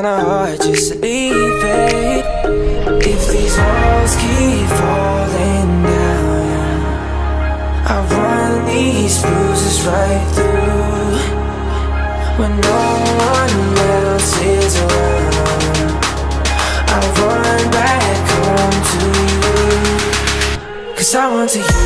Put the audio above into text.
kinda hard just to leave it. If these walls keep falling down, I run these bruises right through. When no one else is around, I run back home to you. 'Cause I want to hear